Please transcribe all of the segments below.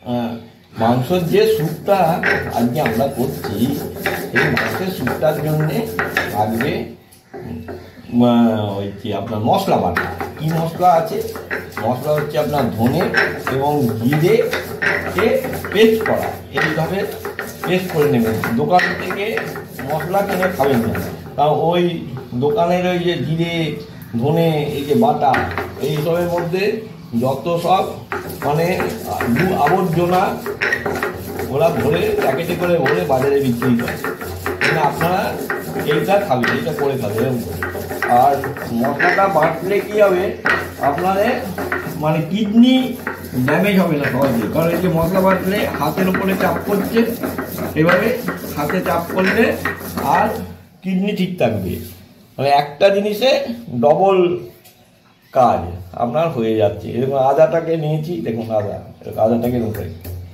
মাংসের যে স্যুপটা আজকে আমরা করছি, এই মাংসের স্যুপটার জন্যে লাগবে ওই কি আপনার মশলা বাটা। কী মশলা আছে? মশলা হচ্ছে আপনার ধনে এবং জিরেকে পেস্ট করা। এইভাবে পেস্ট করে নেবেন। দোকান থেকে মশলা কিনে খাবেন না, কারণ ওই দোকানের ওই যে জিরে ধনে এই যে বাটা, এইসবের মধ্যে যত সব মানে আবর্জনা ওরা ভরে প্যাকেটে করে ভরে বাজারে বিক্রি করে। মানে আপনারা এইটা খাবেন, এইটা করে খাবেন। আর মশলাটা বাটলে কী হবে, আপনাদের মানে কিডনি ড্যামেজ হবে না সহজে, কারণ এই যে মশলা বাটলে হাতের উপরে চাপ করছে, এভাবে হাতে চাপ করলে আর কিডনি ঠিক থাকবে। মানে একটা জিনিসে ডবল কাজ আপনার হয়ে যাচ্ছে। এরকম আদাটাকে নিয়েছি, দেখুন আদাটাকে দেখুন,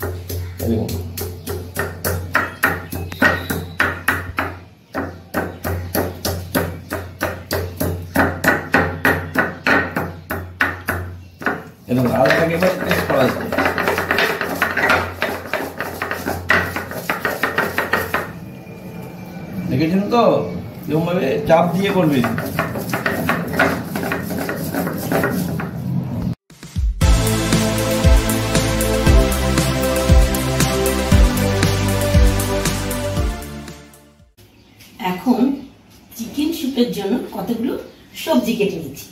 আদাটাকে এবার পেস্ট করা যাবে। দেখেছেন তো এরকমভাবে চাপ দিয়ে করবেন। এখন চিকেন স্যুপের জন্য কতগুলো সবজি কেটে নিচ্ছি।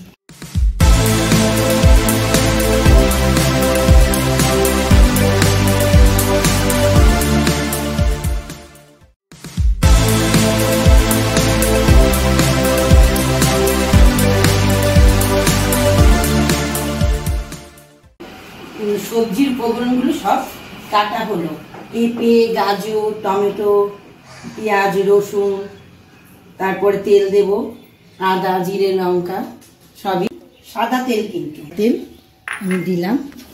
সবজির উপকরণগুলো সব কাটা হলো। পেঁপে, গাজর, টমেটো, পেঁয়াজ, রসুন, তারপরে তেল দেব, আদা, জিরে, লঙ্কা, সবই সাদা তেল। কিন্তু তেল আমি দিলাম।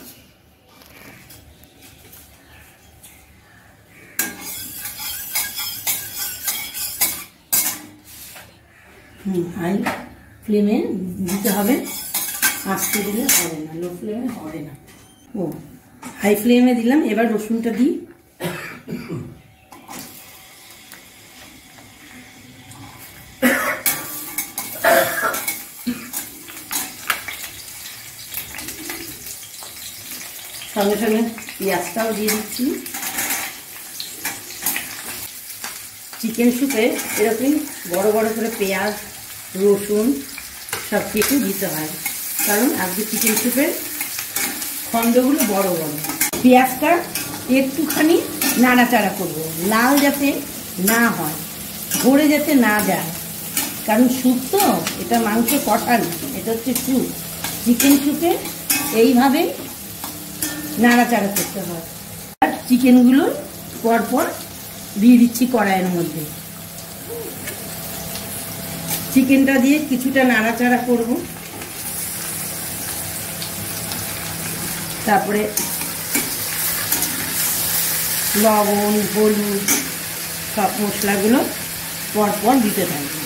হাই ফ্লেমে দিতে হবে, আস্তে দিলে হবে না, লো ফ্লেমে হবে না। ও হাই ফ্লেমে দিলাম। এবার রসুনটা দিই। সঙ্গে সঙ্গে পেঁয়াজটাও দিয়ে দিচ্ছি। চিকেন স্যুপে এরকম বড় বড় করে পেঁয়াজ, রসুন সব কিছু দিতে হয়, কারণ আজকে চিকেন স্যুপের খণ্ডগুলো বড় বড়। পেঁয়াজটা একটুখানি নাড়াচাড়া করবো, লাল যাতে না হয়, ধরে যাতে না যায়, কারণ স্যুপ তো এটা মাংস কষা না, এটা হচ্ছে স্যুপ। চিকেন স্যুপে এইভাবে নাড়াচাড়া করতে হয়। আর চিকেনগুলো পরপর দিয়ে দিচ্ছি কড়াইয়ের মধ্যে। চিকেনটা দিয়ে কিছুটা নাড়াচাড়া করব, তারপরে লবণ, হলুদ সব মশলাগুলো পরপর দিতে থাকবে।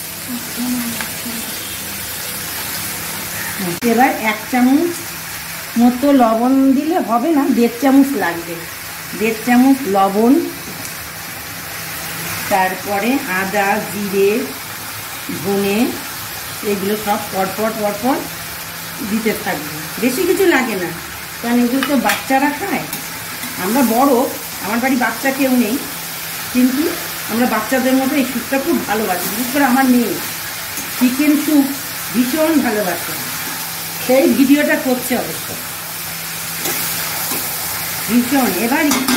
এবার 1 চামচ মতো লবণ দিলে হবে না, 1.5 চামচ লাগবে। 1.5 চামচ লবণ, তারপরে আদা, জিরে, ধনে এগুলো সব পরপর দিতে থাকবে। বেশি কিছু লাগে না, কারণ এগুলো তো বাচ্চারা খায়। আমরা বড়, আমার বাড়ি বাচ্চা কেউ নেই, কিন্তু আমরা বাচ্চাদের মতো এই স্যুপটা খুব ভালোবাসি। বিশেষ করে আমার মেয়ে চিকেন স্যুপ ভীষণ ভালোবাসে, সেই ভিডিওটা করছে অবশ্য ভীষণ। এবার একটু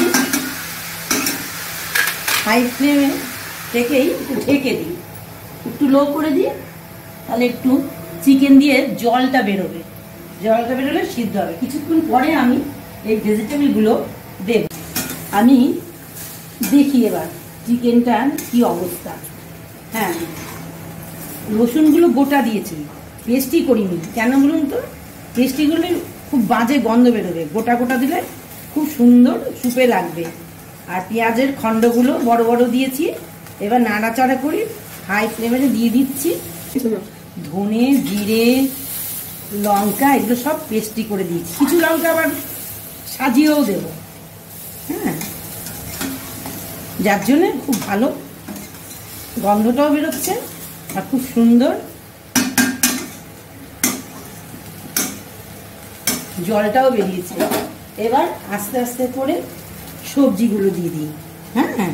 হাই ফ্লেমে থেকেই ঢেকে দিই, একটু লো করে দিয়ে, তাহলে একটু চিকেন দিয়ে জলটা বেরোবে, জলটা বেরোলে সিদ্ধ হবে। কিছুক্ষণ পরে আমি এই ভেজিটেবলগুলো দেব। আমি দেখি এবার চিকেনটার কি অবস্থা। হ্যাঁ, রসুনগুলো গোটা দিয়েছি, পেস্টই করিনি। কেন বলুন তো, পেস্টিগুলো খুব বাজে গন্ধ বেরোবে, গোটা গোটা দিলে খুব সুন্দর স্যুপে লাগবে। আর পেঁয়াজের খণ্ডগুলো বড় বড় দিয়েছি। এবার নাড়াচাড়া করি, হাই ফ্লেমে দিয়ে দিচ্ছি। ধনে, জিরে, লঙ্কা এগুলো সব পেস্টি করে দিচ্ছি। কিছু লঙ্কা আবার সাজিয়েও দেবো, যার জন্যে খুব ভালো গন্ধটাও বেরোচ্ছে আর খুব সুন্দর জলটাও বেরিয়েছে। এবার আস্তে আস্তে করে সবজিগুলো দিয়ে দিই। হ্যাঁ,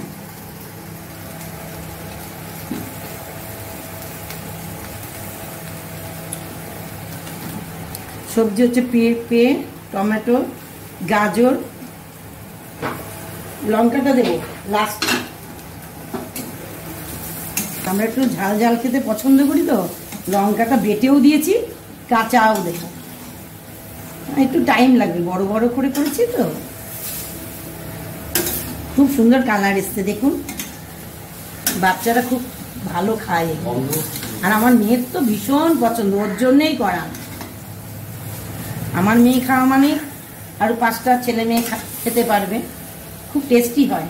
সবজি হচ্ছে পেঁপে, টমেটো, গাজর, লঙ্কাটা দেবো লাস্ট। আমরা একটু ঝাল ঝাল খেতে পছন্দ করি তো লঙ্কাটা বেটেও দিয়েছি, কাঁচাও দেবো। একটু টাইম লাগবে, বড় বড় করে করেছি তো। খুব সুন্দর কালার এসছে দেখুন, বাচ্চারা খুব ভালো খায় আর আমার মেয়ের তো ভীষণ পছন্দ, ওর জন্যই করা। আমার মেয়ে খাওয়া মানে আরো 5টা ছেলে মেয়ে খেতে পারবে, খুব টেস্টি হয়।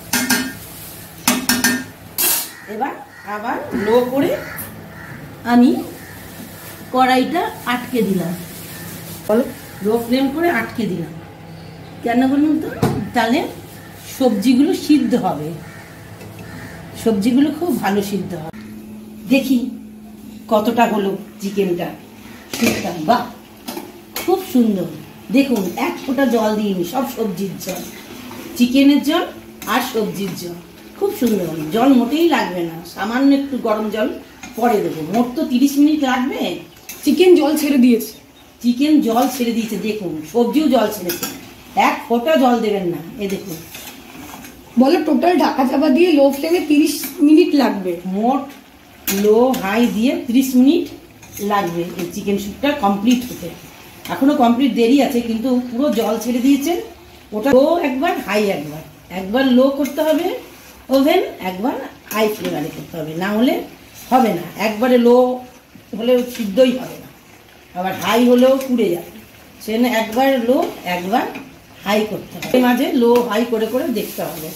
এবার আবার লো করে আমি কড়াইটা আটকে দিলাম, লো ফ্লেম করে আটকে দিলাম। কেন বলুন তো, তাহলে সবজিগুলো সিদ্ধ হবে, সবজিগুলো খুব ভালো সিদ্ধ হবে। দেখি কতটা হলো চিকেনটা, সুপটা। বাহ, খুব সুন্দর। দেখুন 1 ফোঁটা জল দিইনি, সব সবজির জল, চিকেনের জল আর সবজির জল। খুব সুন্দর, জল মোটেই লাগবে না, সামান্য একটু গরম জল পরে দেবো। মোট তো 30 মিনিট লাগবে। চিকেন জল ছেড়ে দিয়েছে, চিকেন জল ছেড়ে দিয়েছে, দেখুন সবজিও জল ছেড়েছে। 1 ফোঁটা জল দেবেন না। এ দেখুন, বলে টোটাল ঢাকা চাপা দিয়ে লো ফ্লেমে 30 মিনিট লাগবে। মোট লো হাই দিয়ে 30 মিনিট লাগবে এই চিকেন স্যুপটা কমপ্লিট হতে। এখনো কমপ্লিট দেরি আছে, কিন্তু পুরো জল ছেড়ে দিয়েছে। ওটা লো একবার, হাই একবার, একবার লো করতে হবে ওভেন, একবার হাই ফ্লেভারে করতে হবে, না হলে হবে না। একবারে লো হলে সিদ্ধই হবে না, আবার হাই হলেও পুড়ে যাবে। সেজন্য একবার লো একবার হাই করতে হবে, মাঝে লো হাই করে করে দেখতে হবে।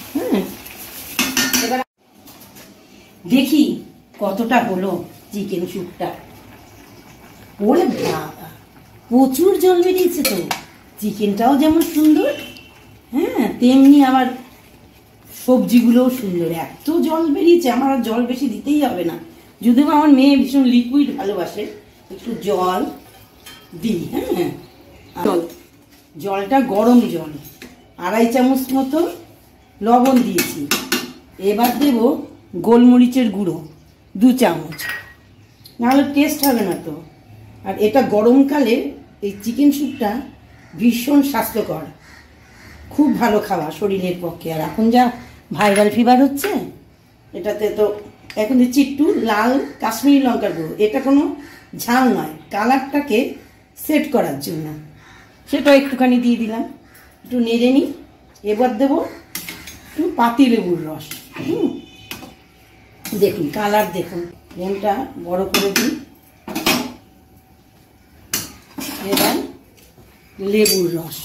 এবার দেখি কতটা হলো চিকেন স্যুপটা। ওরে বাবা, প্রচুর জল বেরিয়েছে তো। চিকেনটাও যেমন সুন্দর, হ্যাঁ, তেমনি আবার সবজিগুলোও সুন্দর। এত জল বেরিয়েছে, আমার আর জল বেশি দিতেই হবে না। যদিও আমার মেয়ে ভীষণ লিকুইড ভালোবাসে, একটু জল দিই। হ্যাঁ, জলটা গরম জল, 2.5 চামচ মতো লবণ দিয়েছি। এবার দেব গোলমরিচের গুঁড়ো 2 চামচ, নাহলে টেস্ট হবে না তো। আর এটা গরমকালে এই চিকেন স্যুপটা ভীষণ স্বাস্থ্যকর, খুব ভালো খাওয়া শরীরের পক্ষে। আর এখন যা ভাইরাল ফিভার হচ্ছে, এটাতে তো এখন দিচ্ছি একটু লাল কাশ্মীরি লঙ্কার গুঁড়ো। এটা কোনো ঝাল নয়, কালারটাকে সেট করার জন্য, সেটা একটুখানি দিয়ে দিলাম। একটু নেড়ে নিই। এবার দেবো একটু পাতিলেবুর রস। দেখুন কালার, দেখুন ফ্লেমটা বড় করে দিই। এবার লেবুর রস,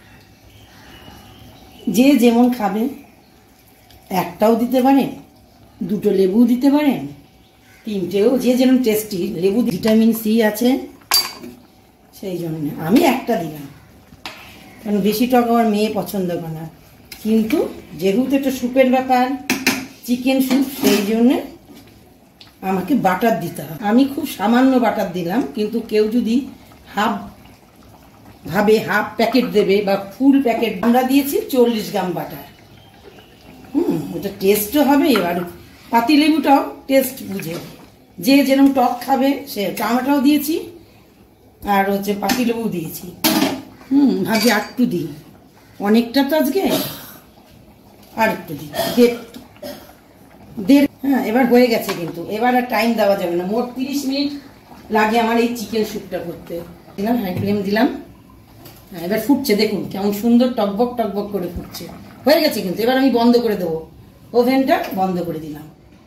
যে যেমন খাবে, একটাও দিতে পারেন, 2টো লেবু দিতে পারেন, 3টেও, যে যেরকম টেস্টি। লেবু ভিটামিন সি আছে, সেই জন্য আমি একটা দিলাম, কারণ বেশি টক আমার মেয়ে পছন্দ করে না। কিন্তু যেহেতু এটা স্যুপের ব্যাপার, চিকেন স্যুপ, সেই জন্যে আমাকে বাটার দিতে হবে। আমি খুব সামান্য বাটার দিলাম, কিন্তু কেউ যদি হাফ প্যাকেট দেবে বা ফুল প্যাকেট, আমরা দিয়েছি 40 গ্রাম বাটার। ওটা টেস্টও হবে। এবার পাতিলেবুটাও টেস্ট বুঝে, যে যেরকম টক খাবে সে। টমেটোও দিয়েছি আর হচ্ছে পাতিলেবু দিয়েছি। ভাবি আর একটু দিই, অনেকটা তো আজকে, আর একটু দিই, দেড়। হ্যাঁ, এবার হয়ে গেছে, কিন্তু এবার আর টাইম দেওয়া যাবে না। মোট 30 মিনিট লাগে আমার এই চিকেন স্যুপটা করতে। দিলাম, হাই ফ্লেম দিলাম। হ্যাঁ, এবার ফুটছে, দেখুন কেমন সুন্দর টকবক টকবক করে ফুটছে। হয়ে গেছে কিন্তু, এবার আমি বন্ধ করে দেবো, ওভেনটা বন্ধ করে দিলাম।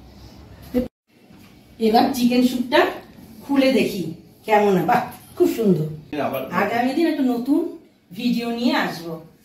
এবার চিকেন স্যুপটা খুলে দেখি কেমন। বাহ, খুব সুন্দর। আগামী দিন একটা নতুন ভিডিও নিয়ে আসবো।